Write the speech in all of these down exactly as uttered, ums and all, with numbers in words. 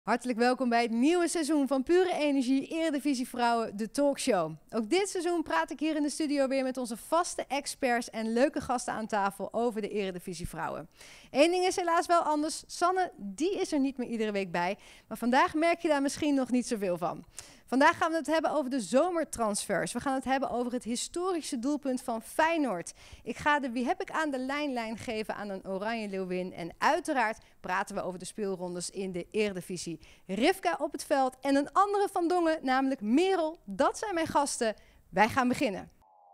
Hartelijk welkom bij het nieuwe seizoen van Pure Energie Eredivisie Vrouwen, de talkshow. Ook dit seizoen praat ik hier in de studio weer met onze vaste experts en leuke gasten aan tafel over de Eredivisie Vrouwen. Eén ding is helaas wel anders. Sanne, die is er niet meer iedere week bij. Maar vandaag merk je daar misschien nog niet zoveel van. Vandaag gaan we het hebben over de zomertransfers. We gaan het hebben over het historische doelpunt van Feyenoord. Ik ga de Wie heb ik aan de lijnlijn geven aan een Oranje Leeuwin. En uiteraard praten we over de speelrondes in de Eredivisie. Rivka op het veld en een andere Van Dongen, namelijk Merel. Dat zijn mijn gasten. Wij gaan beginnen.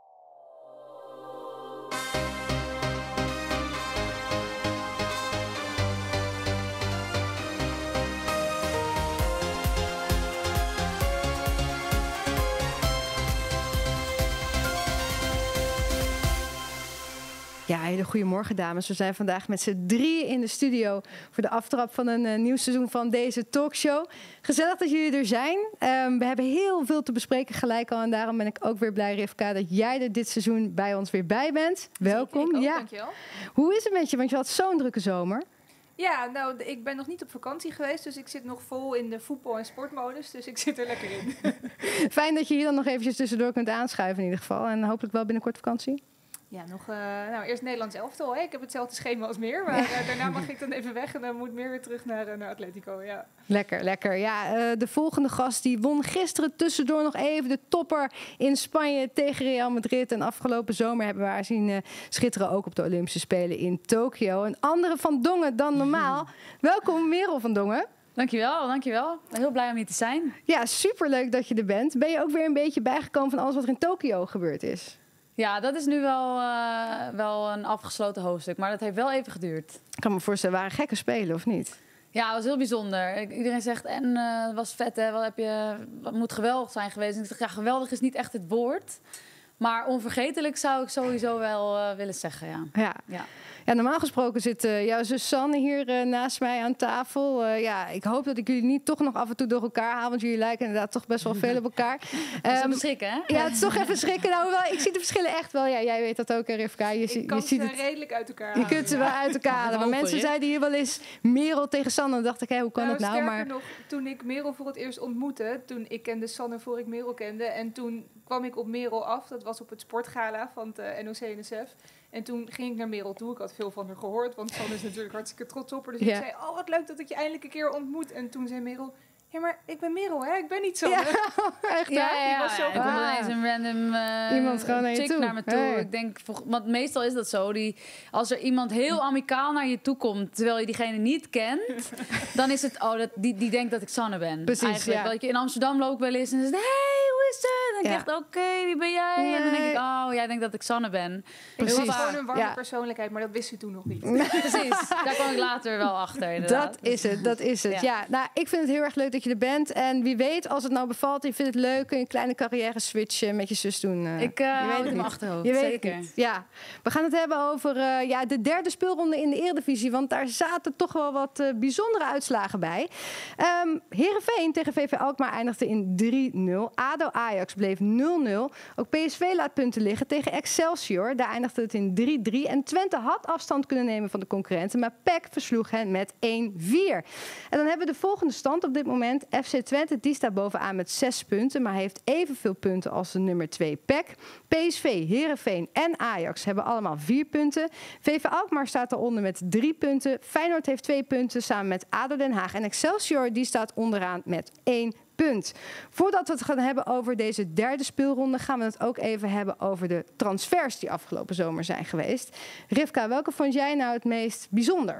Ja, hele goedemorgen dames. We zijn vandaag met z'n drieën in de studio voor de aftrap van een uh, nieuw seizoen van deze talkshow. Gezellig dat jullie er zijn. Um, we hebben heel veel te bespreken gelijk al en daarom ben ik ook weer blij, Rivka, dat jij er dit seizoen bij ons weer bij bent. Welkom. Ik ook, ja. Dankjewel. Hoe is het met je? Want je had zo'n drukke zomer. Ja, nou, ik ben nog niet op vakantie geweest, dus ik zit nog vol in de voetbal- en sportmodus, dus ik zit er lekker in. Fijn dat je hier dan nog eventjes tussendoor kunt aanschuiven in ieder geval en hopelijk wel binnenkort vakantie. Ja, nog, uh, nou, eerst Nederlands elftal. Hè? Ik heb hetzelfde schema als Meer, maar uh, daarna mag ik dan even weg en dan moet Meer weer terug naar, uh, naar Atletico. Ja. Lekker, lekker. Ja, uh, de volgende gast die won gisteren tussendoor nog even de topper in Spanje tegen Real Madrid. En afgelopen zomer hebben we haar zien uh, schitteren ook op de Olympische Spelen in Tokio. Een andere Van Dongen dan normaal. Welkom Merel Van Dongen. Dankjewel, dankjewel. Ik ben heel blij om hier te zijn. Ja, superleuk dat je er bent. Ben je ook weer een beetje bijgekomen van alles wat er in Tokio gebeurd is? Ja, dat is nu wel, uh, wel een afgesloten hoofdstuk, maar dat heeft wel even geduurd. Ik kan me voorstellen, waren gekke spelen of niet? Ja, het was heel bijzonder. Iedereen zegt, en uh, het was vet hè, wat, heb je, wat moet geweldig zijn geweest. En ik zeg, ja, geweldig is niet echt het woord. Maar onvergetelijk zou ik sowieso wel uh, willen zeggen, ja. Ja. ja. Ja, normaal gesproken zit uh, jouw zus Sanne hier uh, naast mij aan tafel. Uh, ja, ik hoop dat ik jullie niet toch nog af en toe door elkaar haal, want jullie lijken inderdaad toch best wel veel op elkaar. Dat is um, even schrikken, hè? Ja, het is toch even schrikken. Nou, wel, ik zie de verschillen echt wel. Ja, jij weet dat ook, hè, Rivka. Je, ik kan je ziet ze het redelijk uit elkaar Je halen. kunt ze wel uit elkaar halen. Maar mensen zeiden hier wel eens Merel tegen Sanne. Dan dacht ik, hé, hoe kan nou, het nou? Sterker Maar nog, toen ik Merel voor het eerst ontmoette, toen ik kende Sanne voor ik Merel kende. En toen kwam ik op Merel af. Dat was op het sportgala van het uh, N O C N S F. En toen ging ik naar Merel toe. Ik had veel van haar gehoord, want Sanne is natuurlijk hartstikke trots op haar. Dus ja. ik zei, oh wat leuk dat ik je eindelijk een keer ontmoet. En toen zei Merel, ja maar ik ben Merel hè, ik ben niet Sanne. Ja, echt Ja, waar? ja, ja. was zo Ik kom ah. ineens een random uh, Iemand gewoon naar je chick toe. naar me toe. Hey. Ik denk, want meestal is dat zo. Die, als er iemand heel amicaal naar je toe komt, terwijl je diegene niet kent, dan is het, oh, dat, die, die denkt dat ik Sanne ben. Precies, eigenlijk. ja. Dat je in Amsterdam loopt wel eens en dan is het, hey, hoe is het? En dan Ja. denk ik echt, oké, okay, wie ben jij? Nee. En dan denk ik, oh, jij denkt dat ik Sanne ben. Ik Precies. was gewoon een warme Ja. persoonlijkheid, maar dat wist u toen nog niet. Precies, daar kwam ik later wel achter, inderdaad. Dat is het, dat is het. Ja. Ja. Nou, ik vind het heel erg leuk dat je er bent. En wie weet, als het nou bevalt en je vindt het leuk, kun je een kleine carrière switch uh, met je zus doen. Uh, Ik uh, je hou weet het het in mijn niet. achterhoofd, Je weet zeker. het niet. Ja. We gaan het hebben over uh, ja, de derde speelronde in de Eredivisie. Want daar zaten toch wel wat uh, bijzondere uitslagen bij. Um, Heerenveen tegen V V Alkmaar eindigde in drie nul. ADO Ajax bleef nul nul. Ook P S V laat punten liggen tegen Excelsior. Daar eindigde het in drie drie. En Twente had afstand kunnen nemen van de concurrenten. Maar P E C versloeg hen met één vier. En dan hebben we de volgende stand op dit moment. F C Twente die staat bovenaan met zes punten. Maar heeft evenveel punten als de nummer twee P E C. P S V, Heerenveen en Ajax hebben allemaal vier punten. V V Alkmaar staat daaronder met drie punten. Feyenoord heeft twee punten samen met ADO Den Haag. En Excelsior die staat onderaan met één punt. Voordat we het gaan hebben over deze derde speelronde, gaan we het ook even hebben over de transfers die afgelopen zomer zijn geweest. Rivka, welke vond jij nou het meest bijzonder?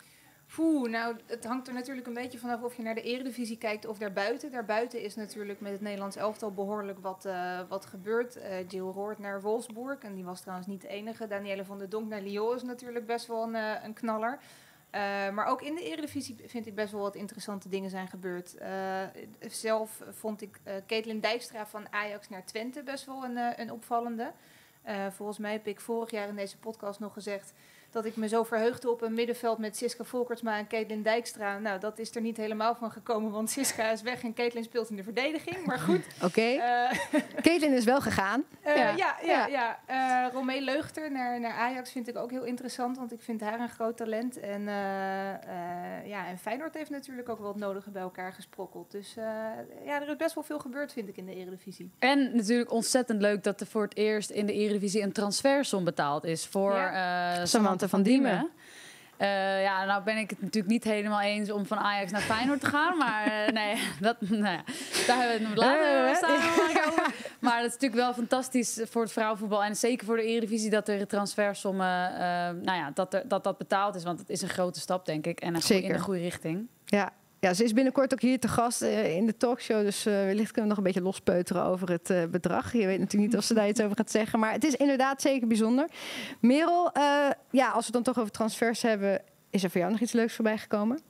Oeh, nou, het hangt er natuurlijk een beetje vanaf of je naar de Eredivisie kijkt of daarbuiten. Daarbuiten is natuurlijk met het Nederlands elftal behoorlijk wat, uh, wat gebeurd. Uh, Jill Roord naar Wolfsburg, en die was trouwens niet de enige. Danielle van der Donk naar Lyon is natuurlijk best wel een, uh, een knaller. Uh, maar ook in de Eredivisie vind ik best wel wat interessante dingen zijn gebeurd. Uh, zelf vond ik uh, Caitlin Dijkstra van Ajax naar Twente best wel een, uh, een opvallende. Uh, volgens mij heb ik vorig jaar in deze podcast nog gezegd dat ik me zo verheugde op een middenveld met Siska Volkertsma en Caitlin Dijkstra. Nou, dat is er niet helemaal van gekomen, want Siska is weg en Caitlin speelt in de verdediging. Maar goed. Oké. Okay. Uh, Caitlin is wel gegaan. Uh, ja, ja, ja. ja. Uh, Romee Leugter naar, naar Ajax vind ik ook heel interessant, want ik vind haar een groot talent. En, uh, uh, ja, en Feyenoord heeft natuurlijk ook wel het nodige bij elkaar gesprokkeld. Dus uh, ja, er is best wel veel gebeurd, vind ik, in de Eredivisie. En natuurlijk ontzettend leuk dat er voor het eerst in de Eredivisie een transfersom betaald is voor ja. uh, Samantha van Diemen. Uh, ja, nou ben ik het natuurlijk niet helemaal eens om van Ajax naar Feyenoord te gaan. Maar uh, nee, dat, nou ja, daar hebben we het later staan. Maar dat is natuurlijk wel fantastisch voor het vrouwenvoetbal. En zeker voor de Eredivisie dat er transfersommen, uh, nou ja, dat, er, dat dat betaald is. Want het is een grote stap, denk ik. En een goeie, in de goede richting. Ja. Ja, ze is binnenkort ook hier te gast uh, in de talkshow. Dus uh, wellicht kunnen we nog een beetje lospeuteren over het uh, bedrag. Je weet natuurlijk niet of ze daar iets over gaat zeggen. Maar het is inderdaad zeker bijzonder. Merel, uh, ja, als we het dan toch over transfers hebben, is er voor jou nog iets leuks voorbij gekomen?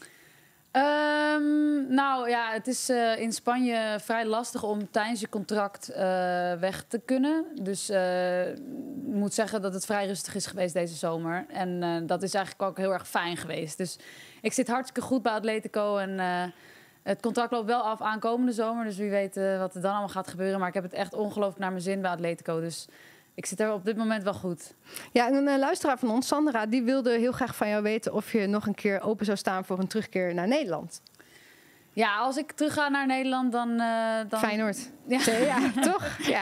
Um, nou ja, het is uh, in Spanje vrij lastig om tijdens je contract uh, weg te kunnen. Dus uh, ik moet zeggen dat het vrij rustig is geweest deze zomer. En uh, dat is eigenlijk ook heel erg fijn geweest. Dus ik zit hartstikke goed bij Atletico en uh, het contract loopt wel af aankomende zomer. Dus wie weet uh, wat er dan allemaal gaat gebeuren. Maar ik heb het echt ongelooflijk naar mijn zin bij Atletico. Dus ik zit er op dit moment wel goed. Ja, en een uh, luisteraar van ons, Sandra, die wilde heel graag van jou weten of je nog een keer open zou staan voor een terugkeer naar Nederland. Ja, als ik terug ga naar Nederland, dan... Uh, dan... Feyenoord. Ja, ja toch? Ja.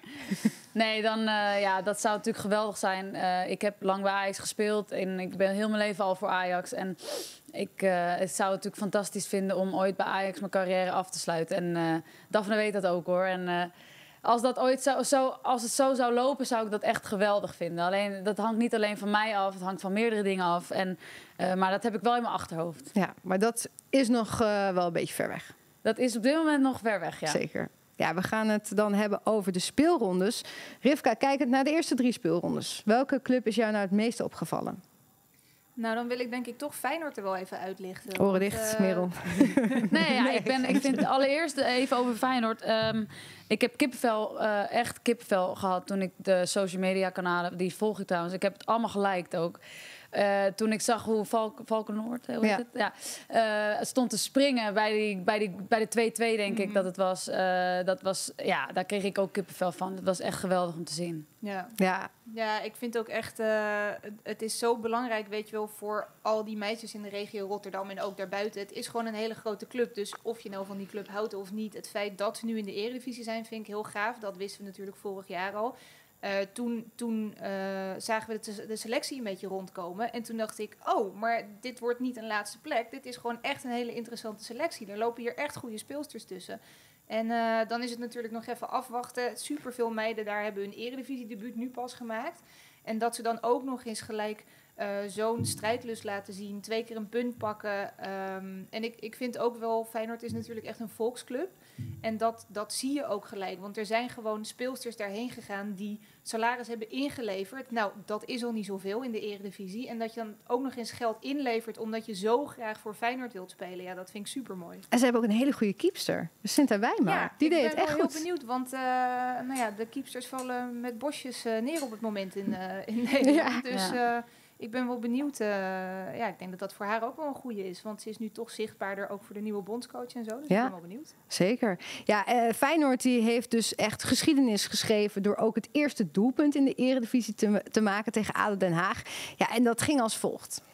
Nee, dan, uh, ja, dat zou natuurlijk geweldig zijn. Uh, ik heb lang bij Ajax gespeeld en ik ben heel mijn leven al voor Ajax. En ik uh, het zou het natuurlijk fantastisch vinden om ooit bij Ajax mijn carrière af te sluiten. En uh, Daphne weet dat ook, hoor. En uh, als dat ooit zo, zo, als het zo zou lopen, zou ik dat echt geweldig vinden. Alleen, dat hangt niet alleen van mij af, het hangt van meerdere dingen af. En, uh, maar dat heb ik wel in mijn achterhoofd. Ja, maar dat is nog uh, wel een beetje ver weg. Dat is op dit moment nog ver weg, ja. Zeker. Ja, we gaan het dan hebben over de speelrondes. Rivka, kijkend naar de eerste drie speelrondes. Welke club is jou nou het meeste opgevallen? Nou, dan wil ik denk ik toch Feyenoord er wel even uitlichten. Oren dicht, uh... Merel. Nee, ja, ik, ben, ik vind allereerst even over Feyenoord. Um, ik heb kippenvel, uh, echt kippenvel gehad toen ik de social media kanalen, die volg ik trouwens. Ik heb het allemaal geliked ook. Uh, toen ik zag hoe Valk, Valkenoord hoe ja. Het? Ja, uh, stond te springen bij, die, bij, die, bij de twee-twee, denk mm-hmm. ik dat het was. Uh, dat was. Ja, daar kreeg ik ook kippenvel van. Het was echt geweldig om te zien. Ja, ja. ja ik vind ook echt... Uh, het is zo belangrijk, weet je wel, voor al die meisjes in de regio Rotterdam en ook daarbuiten. Het is gewoon een hele grote club. Dus of je nou van die club houdt of niet, het feit dat ze nu in de Eredivisie zijn, vind ik heel gaaf. Dat wisten we natuurlijk vorig jaar al. Uh, toen toen uh, zagen we de, de selectie een beetje rondkomen. En toen dacht ik, oh, maar dit wordt niet een laatste plek. Dit is gewoon echt een hele interessante selectie. Er lopen hier echt goede speelsters tussen. En uh, dan is het natuurlijk nog even afwachten. Superveel meiden daar hebben hun eredivisiedebuut nu pas gemaakt. En dat ze dan ook nog eens gelijk uh, zo'n strijdlust laten zien. Twee keer een punt pakken. Um, en ik, ik vind ook wel, Feyenoord is natuurlijk echt een volksclub. En dat, dat zie je ook gelijk. Want er zijn gewoon speelsters daarheen gegaan die salaris hebben ingeleverd. Nou, dat is al niet zoveel in de Eredivisie. En dat je dan ook nog eens geld inlevert omdat je zo graag voor Feyenoord wilt spelen. Ja, dat vind ik super mooi. En ze hebben ook een hele goede keepster. Cynthia Wijma. Ja, die deed het echt goed. Ik ben wel heel benieuwd. Want uh, nou ja, de keepsters vallen met bosjes uh, neer op het moment in, uh, in Nederland. Ja. Dus... Uh, Ik ben wel benieuwd. Uh, ja, ik denk dat dat voor haar ook wel een goede is. Want ze is nu toch zichtbaarder ook voor de nieuwe bondscoach en zo. Dus ja, ik ben wel benieuwd. Zeker. Ja, uh, Feyenoord die heeft dus echt geschiedenis geschreven door ook het eerste doelpunt in de Eredivisie te, te maken tegen A D O Den Haag. Ja, en dat ging als volgt.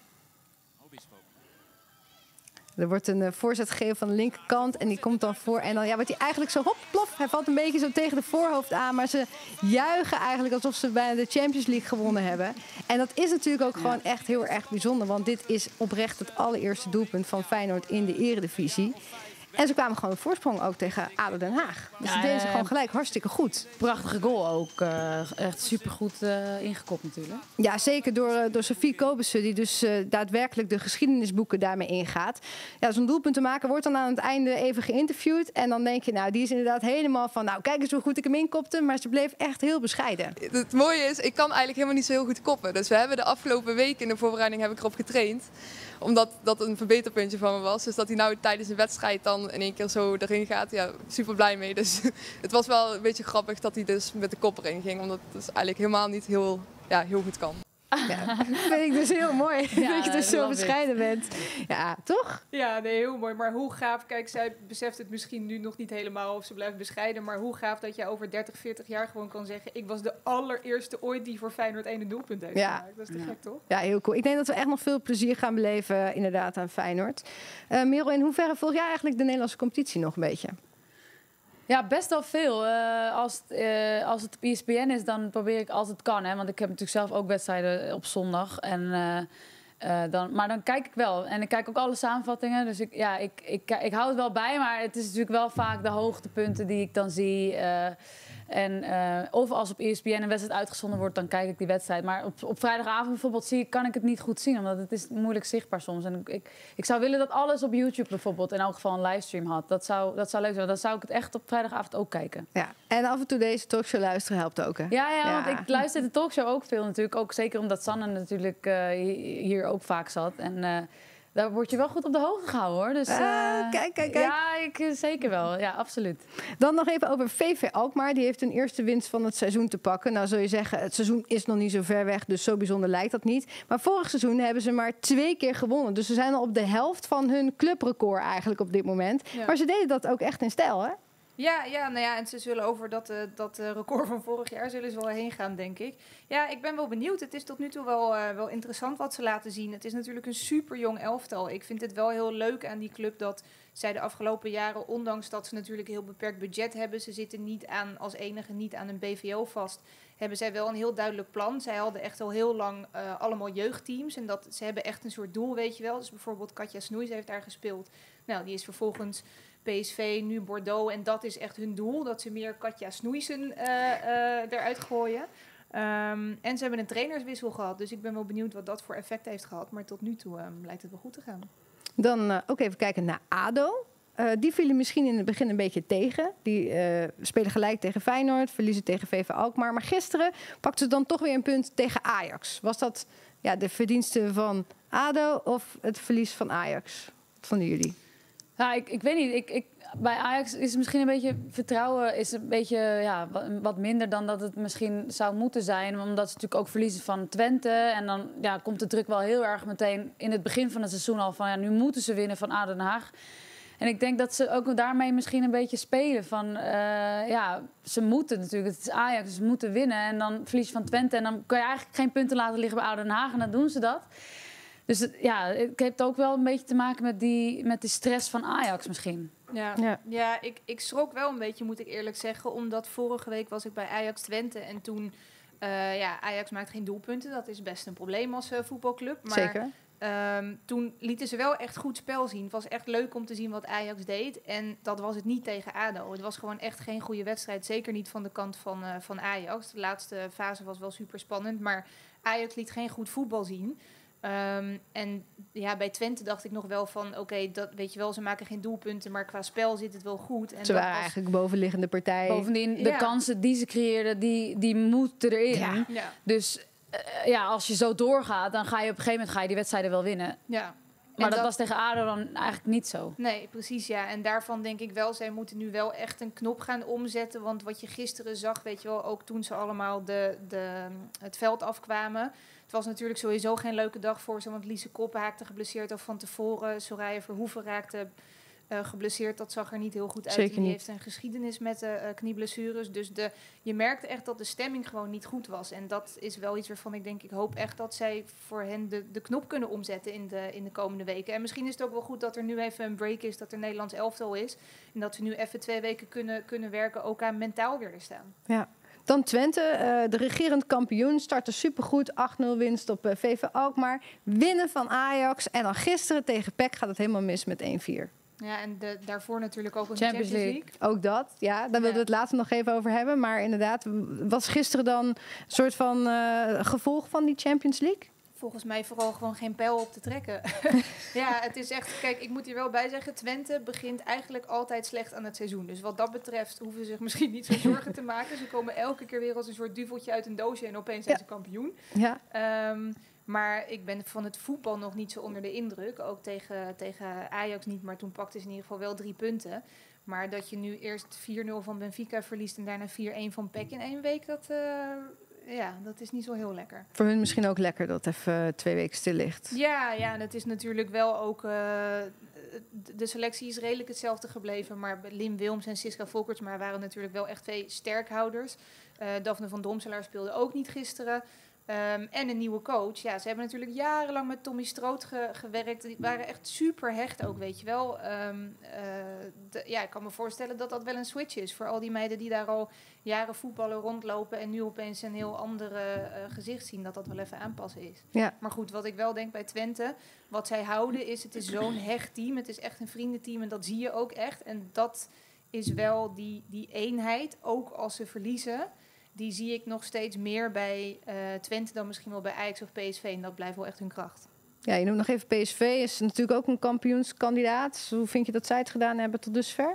Er wordt een uh, voorzet gegeven van de linkerkant en die komt dan voor. En dan ja, wordt hij eigenlijk zo hop, plof. Hij valt een beetje zo tegen de voorhoofd aan. Maar ze juichen eigenlijk alsof ze bijna de Champions League gewonnen hebben. En dat is natuurlijk ook ja. gewoon echt heel erg bijzonder. Want dit is oprecht het allereerste doelpunt van Feyenoord in de Eredivisie. En ze kwamen gewoon op voorsprong ook tegen A D O Den Haag. Dus ja, ze deden ze gewoon gelijk hartstikke goed. Prachtige goal ook. Uh, echt supergoed uh, ingekopt natuurlijk. Ja, zeker door, uh, door Sophie Kobessen, die dus uh, daadwerkelijk de geschiedenisboeken daarmee ingaat. Ja, zo'n doelpunt te maken wordt dan aan het einde even geïnterviewd. En dan denk je, nou, die is inderdaad helemaal van, nou, kijk eens hoe goed ik hem inkopte. Maar ze bleef echt heel bescheiden. Het mooie is, ik kan eigenlijk helemaal niet zo heel goed koppen. Dus we hebben de afgelopen week in de voorbereiding heb ik erop getraind. Omdat dat een verbeterpuntje van me was. Dus dat hij nou tijdens een wedstrijd dan in één keer zo erin gaat. Ja, super blij mee. Dus het was wel een beetje grappig dat hij dus met de kop erin ging. Omdat het dus eigenlijk helemaal niet heel, ja, heel goed kan. Ja, dat vind ik dus heel mooi. Ja, dat je dus zo love bescheiden bent. Ja, toch? Ja, nee, heel mooi. Maar hoe gaaf, kijk, zij beseft het misschien nu nog niet helemaal of ze blijft bescheiden, maar hoe gaaf dat je over dertig, veertig jaar gewoon kan zeggen, ik was de allereerste ooit die voor Feyenoord één doelpunt heeft Ja. gemaakt. Dat is te Ja. gek, toch? Ja, heel cool. Ik denk dat we echt nog veel plezier gaan beleven inderdaad aan Feyenoord. Uh, Merel, in hoeverre volg jij eigenlijk de Nederlandse competitie nog een beetje? Ja, best wel veel. Uh, als, het, uh, als het op E S P N is, dan probeer ik als het kan. Hè? Want ik heb natuurlijk zelf ook wedstrijden op zondag. En, uh, uh, dan, maar dan kijk ik wel. En ik kijk ook alle samenvattingen. Dus ik, ja, ik, ik, ik hou het wel bij. Maar het is natuurlijk wel vaak de hoogtepunten die ik dan zie. Uh, En, uh, of als op E S P N een wedstrijd uitgezonden wordt, dan kijk ik die wedstrijd. Maar op, op vrijdagavond bijvoorbeeld zie, kan ik het niet goed zien, omdat het is moeilijk zichtbaar soms. En ik, ik zou willen dat alles op YouTube bijvoorbeeld in elk geval een livestream had. Dat zou, dat zou leuk zijn. Dan zou ik het echt op vrijdagavond ook kijken. Ja, en af en toe deze talkshow luisteren helpt ook, hè? Ja, ja, Ja. want ik luister de talkshow ook veel natuurlijk. Ook zeker omdat Sanne natuurlijk uh, hier ook vaak zat. En uh, daar word je wel goed op de hoogte gehouden, hoor. Dus, uh, ah, kijk, kijk, kijk. Ja, ik, zeker wel. Ja, absoluut. Dan nog even over V V Alkmaar. Die heeft een eerste winst van het seizoen te pakken. Nou zul je zeggen, het seizoen is nog niet zo ver weg, dus zo bijzonder lijkt dat niet. Maar vorig seizoen hebben ze maar twee keer gewonnen. Dus ze zijn al op de helft van hun clubrecord eigenlijk op dit moment. Ja. Maar ze deden dat ook echt in stijl, hè? Ja, ja, nou ja, en ze zullen over dat, uh, dat uh, record van vorig jaar zullen ze wel heen gaan, denk ik. Ja, ik ben wel benieuwd. Het is tot nu toe wel, uh, wel interessant wat ze laten zien. Het is natuurlijk een super jong elftal. Ik vind het wel heel leuk aan die club dat zij de afgelopen jaren, ondanks dat ze natuurlijk een heel beperkt budget hebben, ze zitten niet aan, als enige niet aan een B V O vast, hebben zij wel een heel duidelijk plan. Zij hadden echt al heel lang uh, allemaal jeugdteams en dat, ze hebben echt een soort doel, weet je wel. Dus bijvoorbeeld Katja Snoeis heeft daar gespeeld. Nou, die is vervolgens P S V, nu Bordeaux. En dat is echt hun doel, dat ze meer Katja Snoeisen uh, uh, eruit gooien. Um, en ze hebben een trainerswissel gehad. Dus ik ben wel benieuwd wat dat voor effect heeft gehad. Maar tot nu toe um, lijkt het wel goed te gaan. Dan uh, ook even kijken naar ADO. Uh, die vielen misschien in het begin een beetje tegen. Die uh, spelen gelijk tegen Feyenoord, verliezen tegen V V Alkmaar. Maar gisteren pakten ze dan toch weer een punt tegen Ajax. Was dat ja, de verdienste van ADO of het verlies van Ajax? Wat vonden jullie? Ja, ik, ik weet niet. Ik, ik, bij Ajax is misschien een beetje vertrouwen is een beetje ja, wat minder dan dat het misschien zou moeten zijn. Omdat ze natuurlijk ook verliezen van Twente. En dan ja, komt de druk wel heel erg meteen in het begin van het seizoen al van ja, nu moeten ze winnen van A D O Den Haag. En ik denk dat ze ook daarmee misschien een beetje spelen van uh, ja, ze moeten natuurlijk, het is Ajax, dus ze moeten winnen. En dan verlies je van Twente en dan kan je eigenlijk geen punten laten liggen bij A D O Den Haag en dan doen ze dat. Dus het, ja, het heeft ook wel een beetje te maken met die, met die stress van Ajax misschien. Ja, ja. ja ik, ik schrok wel een beetje, moet ik eerlijk zeggen. Omdat vorige week was ik bij Ajax Twente. En toen, uh, ja, Ajax maakt geen doelpunten. Dat is best een probleem als uh, voetbalclub. Maar Zeker. Um, toen lieten ze wel echt goed spel zien. Het was echt leuk om te zien wat Ajax deed. En dat was het niet tegen A D O. Het was gewoon echt geen goede wedstrijd. Zeker niet van de kant van, uh, van Ajax. De laatste fase was wel super spannend. Maar Ajax liet geen goed voetbal zien. Um, en ja, bij Twente dacht ik nog wel van oké, okay, dat weet je wel, ze maken geen doelpunten, maar qua spel zit het wel goed. En ze dat waren was eigenlijk bovenliggende partij. Bovendien, de ja. kansen die ze creëerden, die, die moeten erin. Ja. Ja. Dus uh, ja, als je zo doorgaat, dan ga je op een gegeven moment ga je die wedstrijden wel winnen. Ja. Maar En dat, dat was tegen A D O dan eigenlijk niet zo. Nee, precies, ja. En daarvan denk ik wel, zij moeten nu wel echt een knop gaan omzetten. Want wat je gisteren zag, weet je wel, ook toen ze allemaal de, de, het veld afkwamen. Het was natuurlijk sowieso geen leuke dag voor ze, want Lise Koppen haakte geblesseerd af van tevoren. Soraya Verhoeven raakte uh, geblesseerd. Dat zag er niet heel goed uit. Zeker en die niet. heeft een geschiedenis met uh, knieblessures. Dus de, je merkte echt dat de stemming gewoon niet goed was. En dat is wel iets waarvan ik denk, ik hoop echt dat zij voor hen de, de knop kunnen omzetten in de, in de komende weken. En misschien is het ook wel goed dat er nu even een break is, dat er Nederlands elftal is. En dat we nu even twee weken kunnen, kunnen werken, ook aan mentaal weer te staan. Ja. Dan Twente, uh, de regerend kampioen, startte supergoed. acht nul winst op uh, V V Alkmaar. Winnen van Ajax. En dan gisteren tegen P E C gaat het helemaal mis met één vier. Ja, en de, daarvoor natuurlijk ook een Champions Champions, League. League. Ook dat, ja. Daar wilden we Ja. het later nog even over hebben. Maar inderdaad, was gisteren dan een soort van uh, gevolg van die Champions League? Volgens mij vooral gewoon geen pijl op te trekken. Ja, het is echt... Kijk, ik moet hier wel bij zeggen, Twente begint eigenlijk altijd slecht aan het seizoen. Dus wat dat betreft hoeven ze zich misschien niet zo zorgen te maken. Ze komen elke keer weer als een soort duveltje uit een doosje en opeens zijn Ja. ze kampioen. Ja. Um, maar ik ben van het voetbal nog niet zo onder de indruk. Ook tegen, tegen Ajax niet, maar toen pakten ze in ieder geval wel drie punten. Maar dat je nu eerst vier nul van Benfica verliest en daarna vier een van P E C in één week, dat... Uh, ja, dat is niet zo heel lekker. Voor hun misschien ook lekker dat het even twee weken stil ligt. Ja, ja, en het is natuurlijk wel ook... Uh, de selectie is redelijk hetzelfde gebleven, maar Lim Wilms en Siska Volkertsma waren natuurlijk wel echt twee sterkhouders. Uh, Daphne van Domselaar speelde ook niet gisteren. Um, en een nieuwe coach. Ja, ze hebben natuurlijk jarenlang met Tommy Stroot ge- gewerkt. Die waren echt super hecht ook, weet je wel. Um, uh, de, ja, ik kan me voorstellen dat dat wel een switch is voor al die meiden die daar al jaren voetballen rondlopen en nu opeens een heel andere uh, gezicht zien, dat dat wel even aanpassen is. Ja. Maar goed, wat ik wel denk bij Twente, wat zij houden is, het is zo'n hecht team. Het is echt een vriendenteam en dat zie je ook echt. En dat is wel die, die eenheid, ook als ze verliezen. Die zie ik nog steeds meer bij uh, Twente dan misschien wel bij Ajax of P S V. En dat blijft wel echt hun kracht. Ja, je noemt nog even P S V. Is natuurlijk ook een kampioenskandidaat. Hoe vind je dat zij het gedaan hebben tot dusver?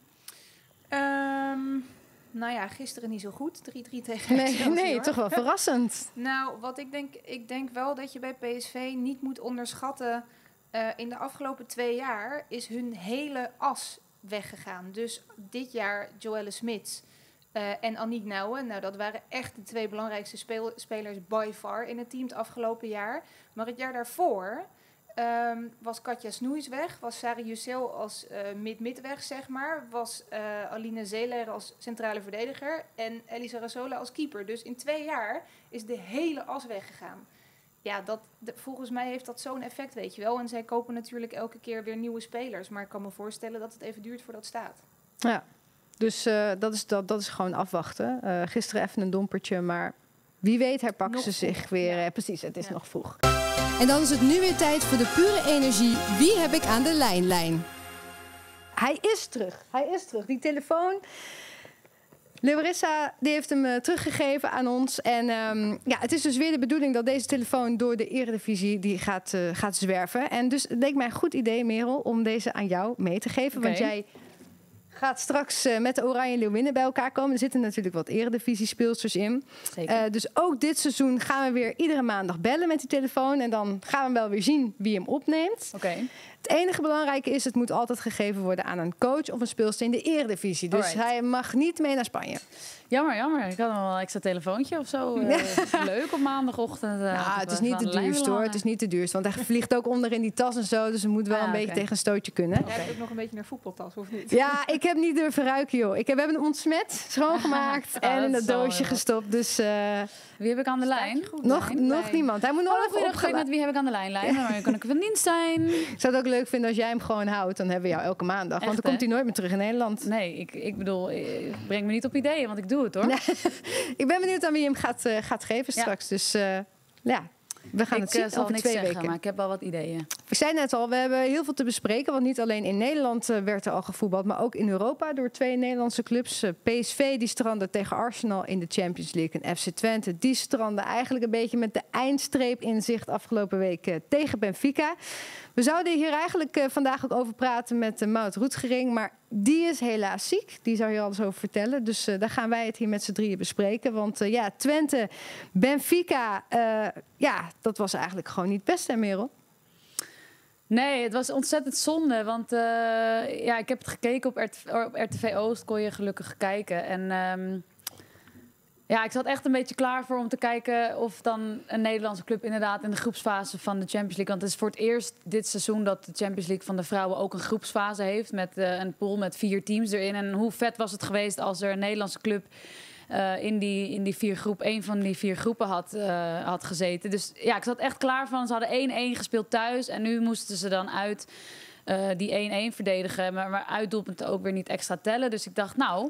Um, nou ja, gisteren niet zo goed. drie drie tegen Nee, Excelsior. nee, toch wel verrassend. Nou, wat ik denk, ik denk wel dat je bij P S V niet moet onderschatten. Uh, in de afgelopen twee jaar is hun hele as weggegaan. Dus dit jaar Joelle Smits. Uh, en Aniek Nouwen, nou dat waren echt de twee belangrijkste speel- spelers by far in het team het afgelopen jaar. Maar het jaar daarvoor um, was Katja Snoeis weg, was Sari Jussel als uh, mid-mid weg, zeg maar. Was uh, Aline Zeeler als centrale verdediger en Elisa Rasola als keeper. Dus in twee jaar is de hele as weggegaan. Ja, dat, de, volgens mij heeft dat zo'n effect, weet je wel. En zij kopen natuurlijk elke keer weer nieuwe spelers. Maar ik kan me voorstellen dat het even duurt voordat het staat. Ja. Dus uh, dat, is, dat, dat is gewoon afwachten. Uh, gisteren even een dompertje, maar wie weet herpakken nog ze vroeg. zich weer. Ja. Uh, precies, het is ja. nog vroeg. En dan is het nu weer tijd voor de pure energie. Wie heb ik aan de lijnlijn? Hij is terug. Hij is terug. Die telefoon. Larissa die heeft hem uh, teruggegeven aan ons. En um, ja, het is dus weer de bedoeling dat deze telefoon door de Eredivisie die gaat, uh, gaat zwerven. En dus het leek mij een goed idee, Merel, om deze aan jou mee te geven. Okay. Want jij gaat straks uh, met de Oranje Leeuwinnen bij elkaar komen. Er zitten natuurlijk wat Eredivisie-speelsters in. Zeker. Uh, dus ook dit seizoen gaan we weer iedere maandag bellen met die telefoon. En dan gaan we wel weer zien wie hem opneemt. Oké. Okay. Het enige belangrijke is, het moet altijd gegeven worden aan een coach of een speelster in de Eredivisie. Dus Alright. hij mag niet mee naar Spanje. Jammer, jammer. Ik had nog wel een extra telefoontje of zo. Uh, leuk op maandagochtend. Uh, Ja, het is niet de duurste hoor. Het is niet de duurste. Want hij vliegt ook onder in die tas en zo. Dus het moet wel Ah, een beetje okay. tegen een stootje kunnen. Jij hebt ook nog een beetje een voetbaltas, of niet? Ja, ik heb niet durven ruiken, joh. Ik heb, we hebben hem ontsmet, schoongemaakt Oh, en in dat het is wel doosje heel gestopt. Dus uh, Wie heb ik aan de Staat lijn? je goed, nog, lijn? nog Nee. niemand. Hij moet nog Oh, even goeiedag, opgeladen. met wie heb ik aan de lijn? lijn? Dan kan ik van dienst zijn. Ik zou het ook leuk vinden als jij hem gewoon houdt. Dan hebben we jou elke maandag. Echt, want dan komt hè? hij nooit meer terug in Nederland. Nee, ik, ik bedoel, eh, breng me niet op ideeën, want ik doe het hoor. Nee. Ik ben benieuwd aan wie je hem gaat, uh, gaat geven Ja. straks. Dus uh, ja, we gaan ik het zien uh, zal over niks twee zeggen, weken. maar ik heb wel wat ideeën. Ik zei net al, we hebben heel veel te bespreken. Want niet alleen in Nederland uh, werd er al gevoetbald, maar ook in Europa door twee Nederlandse clubs. Uh, P S V die strandde tegen Arsenal in de Champions League. En F C Twente die strandde eigenlijk een beetje met de eindstreep in zicht afgelopen week uh, tegen Benfica. We zouden hier eigenlijk uh, vandaag ook over praten met uh, Maud Roetgering. Maar die is helaas ziek. Die zou hier alles over vertellen. Dus uh, daar gaan wij het hier met z'n drieën bespreken. Want uh, ja, Twente, Benfica, uh, ja, dat was eigenlijk gewoon niet het beste, hè, Merel? Nee, het was ontzettend zonde. Want uh, ja, ik heb het gekeken op, R T, op R T V Oost, kon je gelukkig kijken. En um, ja, ik zat echt een beetje klaar voor om te kijken of dan een Nederlandse club inderdaad in de groepsfase van de Champions League. Want het is voor het eerst dit seizoen dat de Champions League van de vrouwen ook een groepsfase heeft. Met uh, een pool met vier teams erin. En hoe vet was het geweest als er een Nederlandse club Uh, in, die, in die vier groep, één van die vier groepen had, uh, had gezeten. Dus ja, ik zat echt klaar van. Ze hadden één-één gespeeld thuis. En nu moesten ze dan uit uh, die één-één verdedigen. Maar, maar uitdoelpunten ook weer niet extra tellen. Dus ik dacht, nou,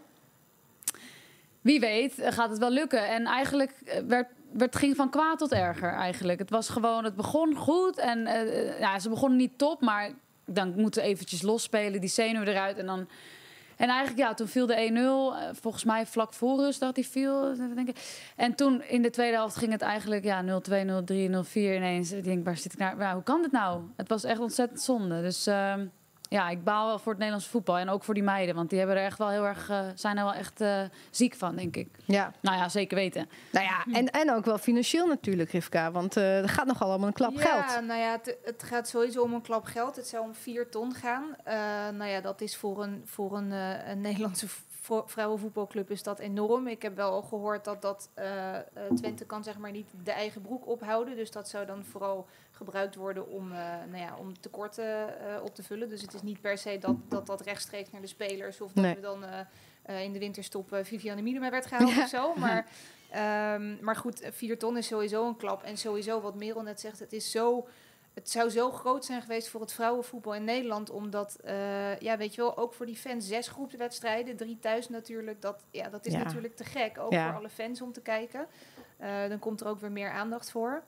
wie weet gaat het wel lukken. En eigenlijk werd, werd, ging van kwaad tot erger eigenlijk. Het was gewoon, het begon goed. En uh, ja, ze begonnen niet top, maar dan moeten we eventjes losspelen. Die zenuwen eruit en dan... En eigenlijk, ja, toen viel de één nul. Volgens mij vlak voor rust dat hij viel. Denk ik. En toen in de tweede helft ging het eigenlijk ja, nul twee, nul drie, nul vier ineens. Ik denk, waar zit ik naar? Ja, hoe kan dit nou? Het was echt ontzettend zonde. Dus uh, ja, ik baal wel voor het Nederlandse voetbal. En ook voor die meiden. Want die hebben er echt wel heel erg, uh, zijn er wel echt uh, ziek van, denk ik. Ja. Nou ja, zeker weten. Nou ja, en, en ook wel financieel natuurlijk, Rivka. Want uh, er gaat nogal om een klap ja, geld. Ja, nou ja, het, het gaat sowieso om een klap geld. Het zou om vier ton gaan. Uh, nou ja, dat is voor een, voor een, uh, een Nederlandse vrouwenvoetbalclub is dat enorm. Ik heb wel al gehoord dat, dat uh, uh, Twente kan zeg maar niet de eigen broek ophouden. Dus dat zou dan vooral gebruikt worden om, uh, nou ja, om tekorten uh, op te vullen. Dus het is niet per se dat dat, dat rechtstreeks naar de spelers... of dat nee. we dan uh, uh, in de winterstop uh, Viviane Miedema werd gehaald ja. of zo. Maar, um, maar goed, vier ton is sowieso een klap. En sowieso wat Merel net zegt, het is zo... Het zou zo groot zijn geweest voor het vrouwenvoetbal in Nederland, omdat, uh, ja, weet je wel, ook voor die fans zes groepswedstrijden, drie thuis natuurlijk, dat, ja, dat is ja. natuurlijk te gek, ook ja. voor alle fans om te kijken. Uh, dan komt er ook weer meer aandacht voor.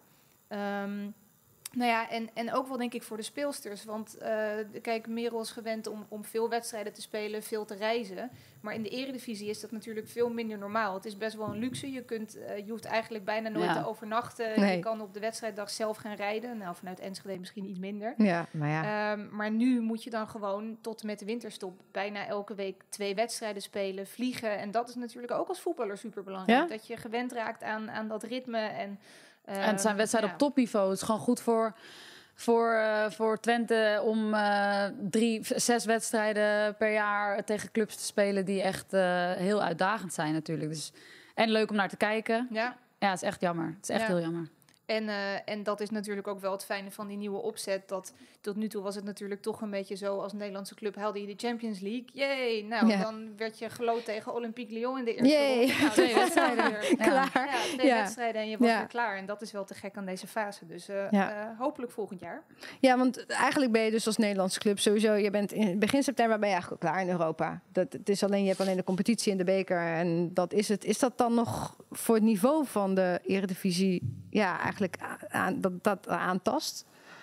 Um, nou ja, en, en ook wel denk ik voor de speelsters, want uh, kijk, Merel is gewend om, om veel wedstrijden te spelen, veel te reizen, maar in de eredivisie is dat natuurlijk veel minder normaal. Het is best wel een luxe, je, kunt, uh, je hoeft eigenlijk bijna nooit ja. te overnachten, nee. je kan op de wedstrijddag zelf gaan rijden, nou vanuit Enschede misschien iets minder. Ja, maar, ja. Um, maar nu moet je dan gewoon tot en met de winterstop bijna elke week twee wedstrijden spelen, vliegen, en dat is natuurlijk ook als voetballer superbelangrijk, ja? dat je gewend raakt aan, aan dat ritme en Uh, en het zijn wedstrijden ja. op topniveau. Het is gewoon goed voor, voor, uh, voor Twente om uh, drie, zes wedstrijden per jaar tegen clubs te spelen die echt uh, heel uitdagend zijn natuurlijk. Dus, en leuk om naar te kijken. Ja, ja het is echt jammer. Het is echt ja. heel jammer. En, uh, en dat is natuurlijk ook wel het fijne van die nieuwe opzet. Dat tot nu toe was het natuurlijk toch een beetje zo, als Nederlandse club haalde je de Champions League. Jee, nou ja. dan werd je geloot tegen Olympique Lyon in de eerste Yay. ronde. Nou, twee wedstrijden weer. Klaar. Ja, twee ja. wedstrijden en je was ja. weer klaar. En dat is wel te gek aan deze fase. Dus uh, ja. uh, hopelijk volgend jaar. Ja, want eigenlijk ben je dus als Nederlandse club sowieso, je bent in begin september ben je eigenlijk klaar in Europa. Dat, het is alleen, je hebt alleen de competitie in de beker en dat is het. Is dat dan nog voor het niveau van de Eredivisie, ja, eigenlijk aan, dat, dat aantast?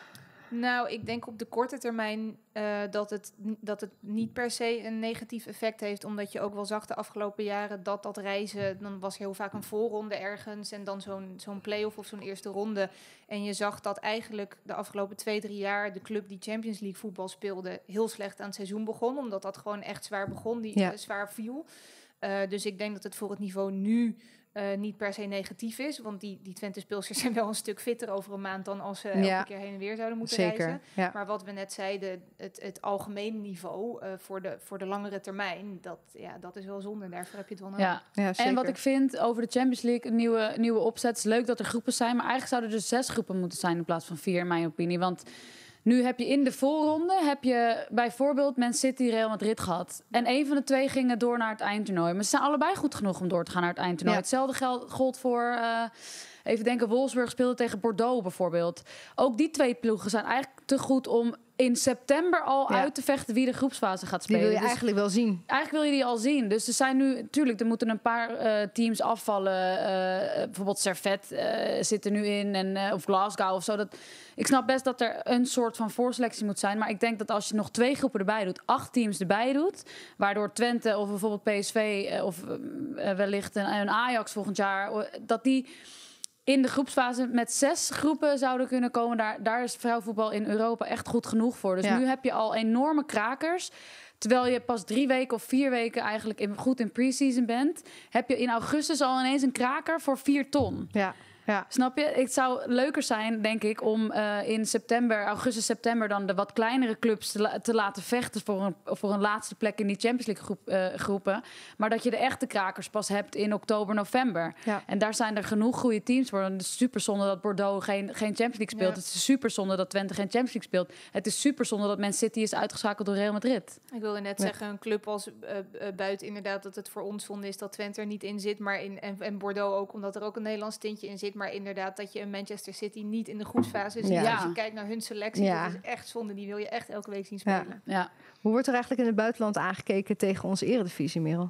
Nou, ik denk op de korte termijn uh, dat, het, dat het niet per se een negatief effect heeft. Omdat je ook wel zag de afgelopen jaren dat dat reizen, dan was er heel vaak een voorronde ergens en dan zo'n, zo'n play-off of zo'n eerste ronde. En je zag dat eigenlijk de afgelopen twee, drie jaar de club die Champions League voetbal speelde heel slecht aan het seizoen begon. Omdat dat gewoon echt zwaar begon, die ja. uh, zwaar viel. Uh, dus ik denk dat het voor het niveau nu Uh, niet per se negatief is, want die, die Twente-speelsters zijn wel een stuk fitter over een maand dan als ze elke ja. keer heen en weer zouden moeten Zeker, reizen. Ja. Maar wat we net zeiden, het, het algemene niveau uh, voor, de, voor de langere termijn, dat, ja, dat is wel zonde. Daarvoor heb je het wel nodig. Ja. Ja, en wat ik vind over de Champions League, een nieuwe, nieuwe opzet, het is leuk dat er groepen zijn, maar eigenlijk zouden er dus zes groepen moeten zijn in plaats van vier, in mijn opinie. Want nu heb je in de voorronde heb je bijvoorbeeld Man City, Real Madrid gehad. En een van de twee gingen door naar het eindtoernooi. Maar ze zijn allebei goed genoeg om door te gaan naar het eindtoernooi. Ja. Hetzelfde geld, gold voor, uh, even denken, Wolfsburg speelde tegen Bordeaux bijvoorbeeld. Ook die twee ploegen zijn eigenlijk te goed om in september al ja. uit te vechten wie de groepsfase gaat spelen. Die wil je dus eigenlijk wel zien. Eigenlijk wil je die al zien. Dus er zijn nu, natuurlijk, er moeten een paar uh, teams afvallen. Uh, bijvoorbeeld Servette uh, zit er nu in, en, uh, of Glasgow of zo. Dat, ik snap best dat er een soort van voorselectie moet zijn. Maar ik denk dat als je nog twee groepen erbij doet, acht teams erbij doet, waardoor Twente of bijvoorbeeld P S V uh, of uh, wellicht een, een Ajax volgend jaar, dat die in de groepsfase met zes groepen zouden kunnen komen. Daar, daar is vrouwenvoetbal in Europa echt goed genoeg voor. Dus ja. nu heb je al enorme krakers. Terwijl je pas drie weken of vier weken eigenlijk in, goed in pre-season bent, heb je in augustus al ineens een kraker voor vier ton. Ja. Ja. Snap je? Het zou leuker zijn, denk ik, om uh, in september, augustus, september dan de wat kleinere clubs te, la- te laten vechten voor een, voor een laatste plek in die Champions League groep, uh, groepen. Maar dat je de echte krakers pas hebt in oktober, november. Ja. En daar zijn er genoeg goede teams voor. Het is super zonde dat Bordeaux geen, geen Champions League speelt. Ja. Het is super zonde dat Twente geen Champions League speelt. Het is super zonde dat Man City is uitgeschakeld door Real Madrid. Ik wilde net ja. zeggen, een club als uh, uh, buiten inderdaad, dat het voor ons zonde is dat Twente er niet in zit. Maar in, en, en Bordeaux ook, omdat er ook een Nederlands tintje in zit. Maar inderdaad dat je een Manchester City niet in de groepsfase ziet. Ja. Als je kijkt naar hun selectie, Ja. dat is echt zonde. Die wil je echt elke week zien spelen. Ja. Ja. Hoe wordt er eigenlijk in het buitenland aangekeken tegen onze Eredivisie, Merel?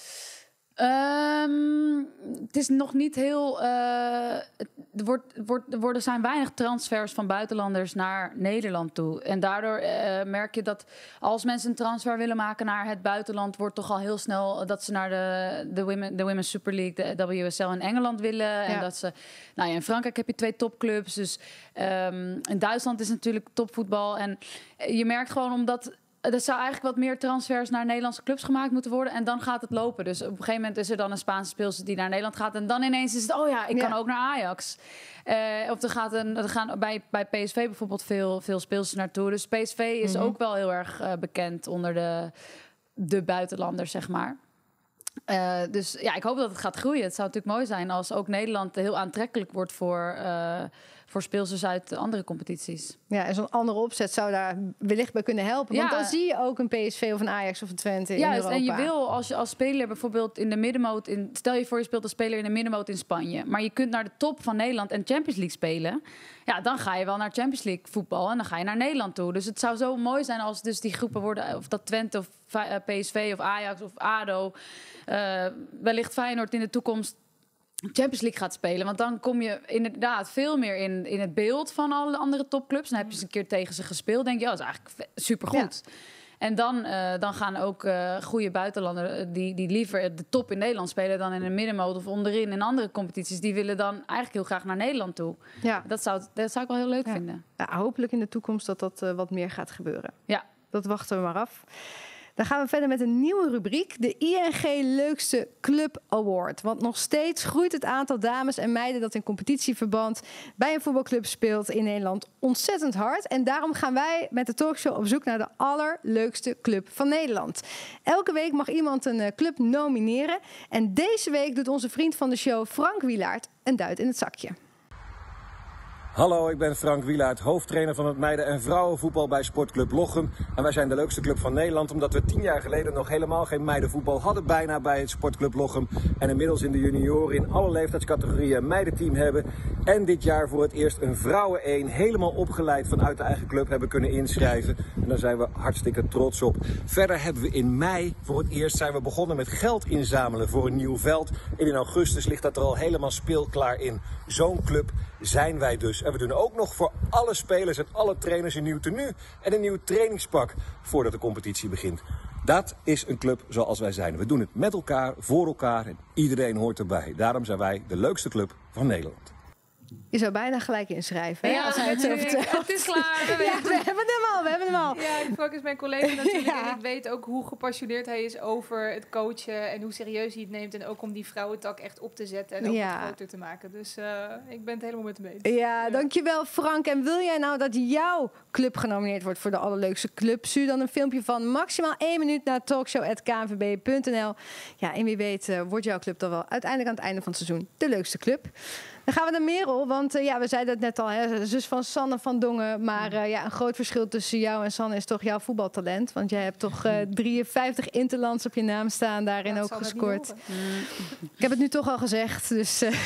Um, het is nog niet heel. Uh, er, wordt, wordt, er worden zijn weinig transfers van buitenlanders naar Nederland toe. En daardoor uh, merk je dat als mensen een transfer willen maken naar het buitenland, wordt toch al heel snel dat ze naar de, de, women, de Women's Super League, de W S L in Engeland willen. Ja. En dat ze. Nou ja, in Frankrijk heb je twee topclubs. Dus um, in Duitsland is natuurlijk topvoetbal. En je merkt gewoon omdat. Er zou eigenlijk wat meer transfers naar Nederlandse clubs gemaakt moeten worden. En dan gaat het lopen. Dus op een gegeven moment is er dan een Spaanse speelster die naar Nederland gaat. En dan ineens is het, oh ja, ik kan ja. ook naar Ajax. Uh, of er, gaat een, er gaan bij, bij P S V bijvoorbeeld veel, veel speelsters naartoe. Dus P S V is mm-hmm. ook wel heel erg uh, bekend onder de, de buitenlanders, zeg maar. Uh, dus ja, ik hoop dat het gaat groeien. Het zou natuurlijk mooi zijn als ook Nederland heel aantrekkelijk wordt voor, uh, voor speelsters uit andere competities. Ja, en zo'n andere opzet zou daar wellicht bij kunnen helpen. Want ja, dan zie je ook een P S V of een Ajax of een Twente in Europa. Ja, en je wil als je als speler bijvoorbeeld in de middenmoot... In, stel je voor je speelt als speler in de middenmoot in Spanje. Maar je kunt naar de top van Nederland en Champions League spelen. Ja, dan ga je wel naar Champions League voetbal en dan ga je naar Nederland toe. Dus het zou zo mooi zijn als dus die groepen worden... of dat Twente of P S V of Ajax of A D O... Uh, wellicht Feyenoord in de toekomst Champions League gaat spelen. Want dan kom je inderdaad veel meer in, in het beeld van alle andere topclubs. Dan heb je eens een keer tegen ze gespeeld. Denk je, ja, dat is eigenlijk supergoed. Ja. En dan, uh, dan gaan ook uh, goede buitenlanders die, die liever de top in Nederland spelen dan in de middenmoot of onderin in andere competities. Die willen dan eigenlijk heel graag naar Nederland toe. Ja. Dat, zou, dat zou ik wel heel leuk ja. vinden. Ja, hopelijk in de toekomst dat dat uh, wat meer gaat gebeuren. Ja. Dat wachten we maar af. Dan gaan we verder met een nieuwe rubriek. De I N G Leukste Club Award. Want nog steeds groeit het aantal dames en meiden dat in competitieverband bij een voetbalclub speelt in Nederland ontzettend hard. En daarom gaan wij met de talkshow op zoek naar de allerleukste club van Nederland. Elke week mag iemand een club nomineren. En deze week doet onze vriend van de show Frank Wielaert een duit in het zakje. Hallo, ik ben Frank Wielaert, hoofdtrainer van het meiden- en vrouwenvoetbal bij Sportclub Lochem. En wij zijn de leukste club van Nederland, omdat we tien jaar geleden nog helemaal geen meidenvoetbal hadden bijna bij het Sportclub Lochem. En inmiddels in de junioren in alle leeftijdscategorieën een meidenteam hebben. En dit jaar voor het eerst een vrouwen één helemaal opgeleid vanuit de eigen club hebben kunnen inschrijven. En daar zijn we hartstikke trots op. Verder hebben we in mei voor het eerst zijn we begonnen met geld inzamelen voor een nieuw veld. En in augustus ligt dat er al helemaal speelklaar in. Zo'n club zijn wij dus. En we doen ook nog voor alle spelers en alle trainers een nieuw tenue en een nieuw trainingspak voordat de competitie begint. Dat is een club zoals wij zijn. We doen het met elkaar, voor elkaar en iedereen hoort erbij. Daarom zijn wij de leukste club van Nederland. Je zou bijna gelijk inschrijven. Hè? Ja, als hij het zo vertelt. Het is klaar. We, ja, we hebben hem al, we hebben hem al. Ja, Frank is mijn collega natuurlijk. Ja. En ik weet ook hoe gepassioneerd hij is over het coachen en hoe serieus hij het neemt. En ook om die vrouwentak echt op te zetten en ook ja. wat groter te maken. Dus uh, ik ben het helemaal met hem eens. Ja, ja, dankjewel Frank. En wil jij nou dat jouw club genomineerd wordt voor de allerleukste club? Stuur dan een filmpje van maximaal één minuut naar talkshow at k n v b punt n l. Ja, en wie weet uh, wordt jouw club dan wel uiteindelijk aan het einde van het seizoen de leukste club. Dan gaan we naar Merel, want uh, ja, we zeiden het net al, hè, zus van Sanne van Dongen. Maar uh, ja, een groot verschil tussen jou en Sanne is toch jouw voetbaltalent. Want jij hebt toch uh, drieënvijftig interlands op je naam staan, daarin ja, ook gescoord. Ik heb het nu toch al gezegd. Dus uh,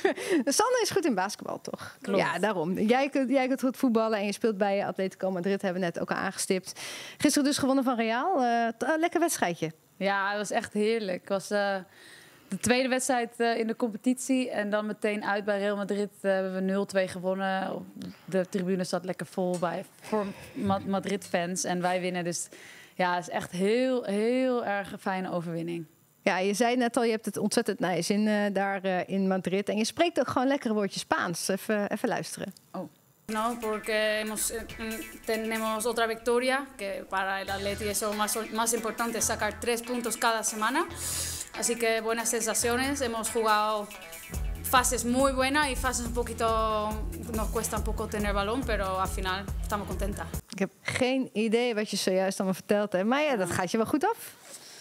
Sanne is goed in basketbal, toch? Klopt. Ja, daarom. Jij kunt, jij kunt goed voetballen en je speelt bij Atletico Madrid, hebben we net ook al aangestipt. Gisteren dus gewonnen van Real. Uh, t- lekker wedstrijdje. Ja, het was echt heerlijk. Het was... Uh... De tweede wedstrijd uh, in de competitie en dan meteen uit bij Real Madrid uh, hebben we nul twee gewonnen. De tribune zat lekker vol bij voor Madrid-fans en wij winnen. Dus ja, het is echt heel, heel erg een fijne overwinning. Ja, je zei net al, je hebt het ontzettend nice in, uh, daar uh, in Madrid. En je spreekt ook gewoon lekker een woordje Spaans. Even, even luisteren. Oh. No, porque hemos, tenemos otra victoria, que para el Atleti eso más, más importante es sacar tres puntos cada semana. Así que buenas sensaciones, hemos jugado fases muy buenas y fases un poquito, nos cuesta un poco tener balón, pero al final estamos contentas. Ik heb geen idee wat je zojuist allemaal verteld hebt, maar ja, dat gaat je wel goed af.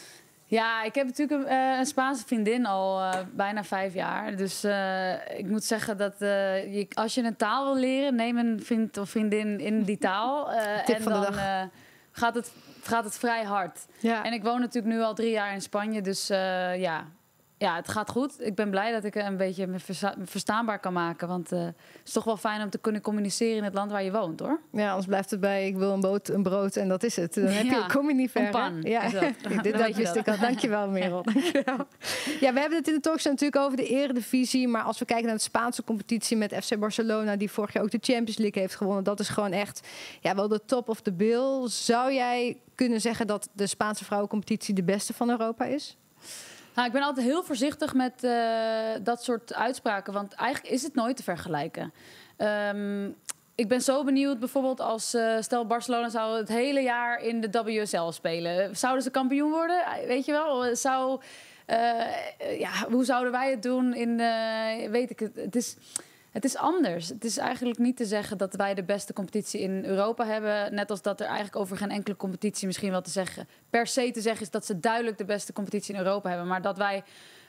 Ja, ik heb natuurlijk een, uh, een Spaanse vriendin al uh, bijna vijf jaar. Dus uh, ik moet zeggen dat uh, je, als je een taal wil leren, neem een vriend of vriendin in die taal. Uh, Tip en van de dan dag. Uh, gaat, het, gaat het vrij hard. Ja. En ik woon natuurlijk nu al drie jaar in Spanje, dus uh, ja... Ja, het gaat goed. Ik ben blij dat ik een beetje me versta- verstaanbaar kan maken. Want uh, het is toch wel fijn om te kunnen communiceren in het land waar je woont, hoor. Ja, anders blijft het bij ik wil een, boot, een brood en dat is het. Dan heb je, ja, kom je niet ver. Een pan. Ja, dit, dit dat wist ik al. Dankjewel, Merel. Dankjewel. Ja, we hebben het in de talkshow natuurlijk over de Eredivisie. Maar als we kijken naar de Spaanse competitie met F C Barcelona, die vorig jaar ook de Champions League heeft gewonnen. Dat is gewoon echt ja, wel de top of the bill. Zou jij kunnen zeggen dat de Spaanse vrouwencompetitie de beste van Europa is? Nou, ik ben altijd heel voorzichtig met uh, dat soort uitspraken, want eigenlijk is het nooit te vergelijken. Um, ik ben zo benieuwd bijvoorbeeld als, uh, stel Barcelona zou het hele jaar in de W S L spelen. Zouden ze kampioen worden? Weet je wel? Zou, uh, ja, hoe zouden wij het doen? In, uh, weet ik het. Het is... Het is anders. Het is eigenlijk niet te zeggen dat wij de beste competitie in Europa hebben. Net als dat er eigenlijk over geen enkele competitie misschien wel te zeggen... per se te zeggen is dat ze duidelijk de beste competitie in Europa hebben. Maar dat wij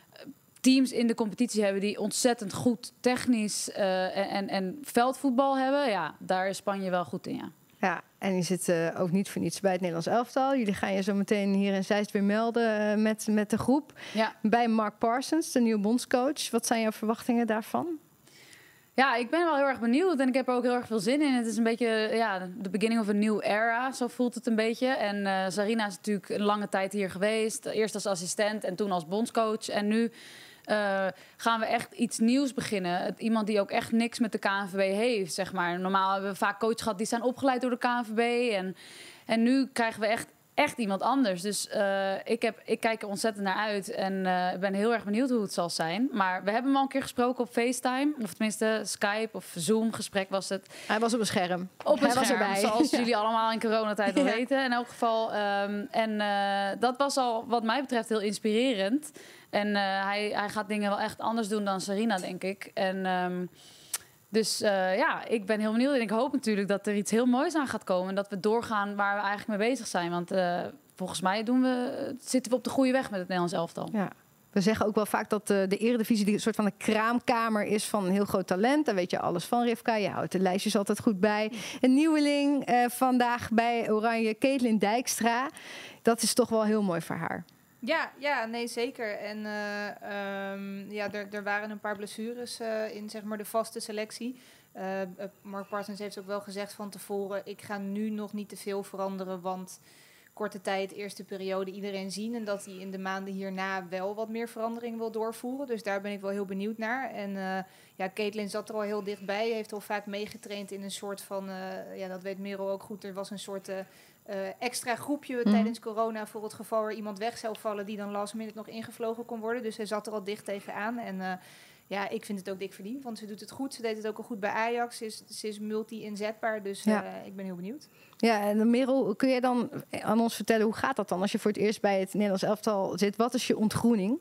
teams in de competitie hebben die ontzettend goed technisch uh, en, en veldvoetbal hebben. Ja, daar is Spanje wel goed in, ja. Ja, en je zit uh, ook niet voor niets bij het Nederlands elftal. Jullie gaan je zo meteen hier in Zeist weer melden uh, met, met de groep. Ja. Bij Mark Parsons, de nieuwe bondscoach. Wat zijn jouw verwachtingen daarvan? Ja, ik ben wel heel erg benieuwd en ik heb er ook heel erg veel zin in. Het is een beetje ja, de beginning of a new era, zo voelt het een beetje. En uh, Sarina is natuurlijk een lange tijd hier geweest. Eerst als assistent en toen als bondscoach. En nu uh, gaan we echt iets nieuws beginnen. Het, iemand die ook echt niks met de K N V B heeft, zeg maar. Normaal hebben we vaak coaches gehad die zijn opgeleid door de K N V B. En, en nu krijgen we echt... Echt iemand anders. Dus uh, ik, heb, ik kijk er ontzettend naar uit. En uh, ben heel erg benieuwd hoe het zal zijn. Maar we hebben hem al een keer gesproken op FaceTime. Of tenminste Skype of Zoom gesprek was het. Hij was op een scherm. Op een Hij scherm, was erbij. Zoals ja. jullie allemaal in coronatijd wel ja. weten. In elk geval. Um, en uh, dat was al wat mij betreft heel inspirerend. En uh, hij, hij gaat dingen wel echt anders doen dan Sarina, denk ik. En... Um, Dus uh, ja, ik ben heel benieuwd en ik hoop natuurlijk dat er iets heel moois aan gaat komen. En dat we doorgaan waar we eigenlijk mee bezig zijn. Want uh, volgens mij doen we, zitten we op de goede weg met het Nederlands elftal. Ja. We zeggen ook wel vaak dat de, de Eredivisie een soort van een kraamkamer is van een heel groot talent. Daar weet je alles van, Rivka. Je houdt de lijstjes altijd goed bij. Een nieuweling uh, vandaag bij Oranje, Caitlin Dijkstra. Dat is toch wel heel mooi voor haar. Ja, ja, nee, zeker. En uh, um, ja, er, er waren een paar blessures uh, in zeg maar, de vaste selectie. Uh, Mark Parsons heeft ook wel gezegd van tevoren... ik ga nu nog niet te veel veranderen, want korte tijd, eerste periode, iedereen zien... en dat hij in de maanden hierna wel wat meer verandering wil doorvoeren. Dus daar ben ik wel heel benieuwd naar. En uh, ja, Caitlin zat er al heel dichtbij, heeft al vaak meegetraind in een soort van... Uh, ja, dat weet Merel ook goed, er was een soort... Uh, Uh, extra groepje mm-hmm. tijdens corona voor het geval er iemand weg zou vallen die dan last minute nog ingevlogen kon worden. Dus hij zat er al dicht tegenaan. En uh, ja, ik vind het ook dik verdiend, want ze doet het goed. Ze deed het ook al goed bij Ajax. Ze is, ze is multi-inzetbaar, dus ja. uh, ik ben heel benieuwd. Ja, en Merel, kun jij dan aan ons vertellen, hoe gaat dat dan als je voor het eerst bij het Nederlands elftal zit? Wat is je ontgroening?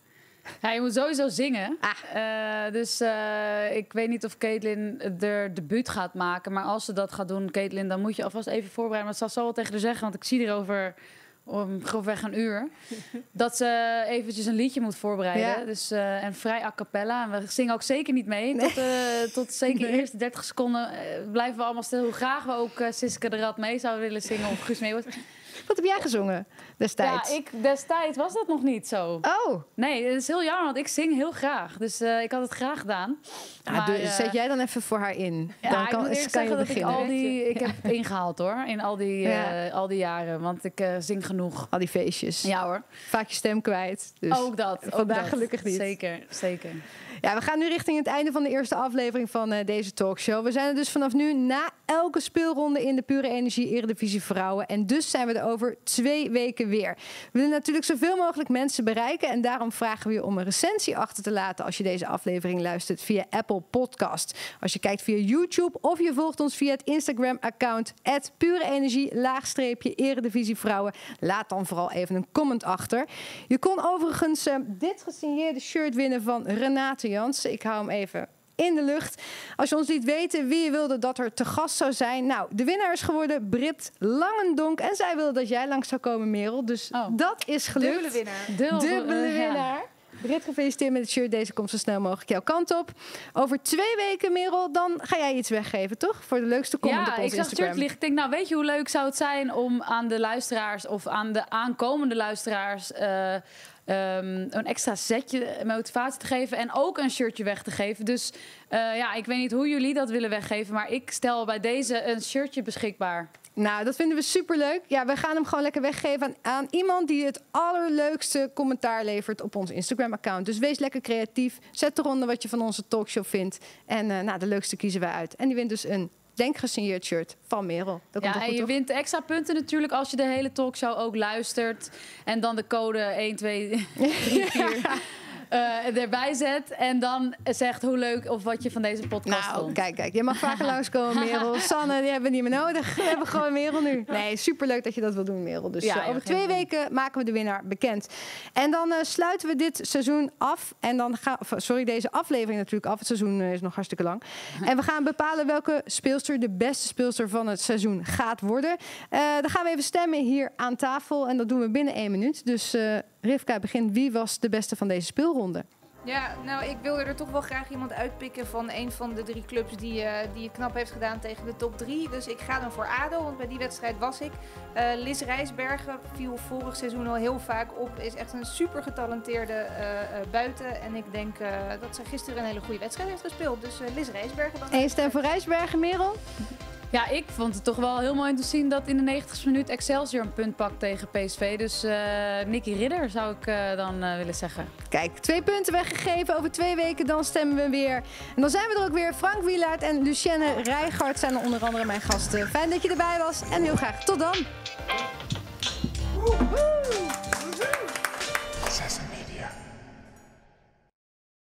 Ja, je moet sowieso zingen. Ah. Uh, dus uh, ik weet niet of Caitlin er debuut gaat maken. Maar als ze dat gaat doen, Caitlin, dan moet je alvast even voorbereiden. Maar dat zal wel tegen haar zeggen, want ik zie er over um, grofweg een uur. Dat ze eventjes een liedje moet voorbereiden. Ja. Dus, uh, en vrij a cappella. En we zingen ook zeker niet mee. Nee. Tot, uh, tot zeker nee. de eerste dertig seconden uh, blijven we allemaal stil. Hoe graag we ook uh, Siske de Rad mee zouden willen zingen of Guus Meeuwis. Wat heb jij gezongen destijds? Ja, ik, destijds was dat nog niet zo. Oh. Nee, het is heel jammer, want ik zing heel graag. Dus uh, ik had het graag gedaan. Ah, maar, uh, zet jij dan even voor haar in. Ja, dan kan, ik moet eerst kan zeggen je dat beginnen. ik al die... Ik heb het ingehaald hoor, in al die, ja. uh, al die jaren. Want ik uh, zing genoeg. Al die feestjes. Ja hoor. Vaak je stem kwijt. Dus ook dat. Vandaag ook dat. gelukkig niet. Zeker, zeker. Ja, we gaan nu richting het einde van de eerste aflevering van uh, deze talkshow. We zijn er dus vanaf nu na elke speelronde in de Pure Energie Eredivisie Vrouwen. En dus zijn we er over twee weken weer. We willen natuurlijk zoveel mogelijk mensen bereiken. En daarom vragen we je om een recensie achter te laten als je deze aflevering luistert via Apple Podcast. Als je kijkt via YouTube of je volgt ons via het Instagram-account at Pure Energie laagstreepje Eredivisie Vrouwen. Laat dan vooral even een comment achter. Je kon overigens uh, dit gesigneerde shirt winnen van Renate Jansen. Ik hou hem even in de lucht. Als je ons liet weten wie je wilde dat er te gast zou zijn. Nou, de winnaar is geworden Britt Langendonk. En zij wilde dat jij langs zou komen, Merel. Dus oh. dat is gelukt. Dubbele winnaar. Dubbele, Dubbele uh, winnaar. Ja. Britt, gefeliciteerd met het shirt. Deze komt zo snel mogelijk jouw kant op. Over twee weken, Merel, dan ga jij iets weggeven, toch? Voor de leukste comment ja, op ons Instagram. Ja, ik zag het shirt liggen. Ik denk, nou, weet je hoe leuk zou het zijn om aan de luisteraars of aan de aankomende luisteraars Uh, Um, een extra setje motivatie te geven en ook een shirtje weg te geven. Dus uh, ja, ik weet niet hoe jullie dat willen weggeven, maar ik stel bij deze een shirtje beschikbaar. Nou, dat vinden we superleuk. Ja, we gaan hem gewoon lekker weggeven aan, aan iemand die het allerleukste commentaar levert op ons Instagram-account. Dus wees lekker creatief. Zet eronder wat je van onze talkshow vindt. En uh, nou, de leukste kiezen we uit. En die wint dus een denk gesigneerd shirt van Merel. Dat komt ja, goed, en je toch? wint extra punten natuurlijk als je de hele talkshow ook luistert. En dan de code een twee drie vier. uh, erbij zet. En dan zegt hoe leuk of wat je van deze podcast nou, vond. Kijk, kijk. Je mag vaker langskomen, Merel. Sanne, die hebben we niet meer nodig. We hebben gewoon Merel nu. Nee, superleuk dat je dat wil doen, Merel. Dus ja, uh, over ja, twee weken maken we de winnaar bekend. En dan uh, sluiten we dit seizoen af. En dan gaan, sorry, deze aflevering natuurlijk af. Het seizoen uh, is nog hartstikke lang. En we gaan bepalen welke speelster de beste speelster van het seizoen gaat worden. Uh, dan gaan we even stemmen hier aan tafel. En dat doen we binnen één minuut. Dus uh, Rivka, begin. Wie was de beste van deze speelronde? Ja, nou, ik wilde er toch wel graag iemand uitpikken van een van de drie clubs die, uh, die het knap heeft gedaan tegen de top drie. Dus ik ga dan voor A D O, want bij die wedstrijd was ik. Uh, Liz Rijsbergen viel vorig seizoen al heel vaak op. Is echt een super getalenteerde uh, uh, buiten. En ik denk uh, dat ze gisteren een hele goede wedstrijd heeft gespeeld. Dus uh, Liz Rijsbergen dan. Eén stem voor Rijsbergen, Merel? Ja, ik vond het toch wel heel mooi om te zien dat in de negentigste minuut Excelsior een punt pakt tegen P S V. Dus uh, Nicky Ridder zou ik uh, dan uh, willen zeggen. Kijk, twee punten weggegeven. Over twee weken dan stemmen we weer. En dan zijn we er ook weer. Frank Wielaert en Lucienne Rijgaard zijn onder andere mijn gasten. Fijn dat je erbij was en heel graag tot dan.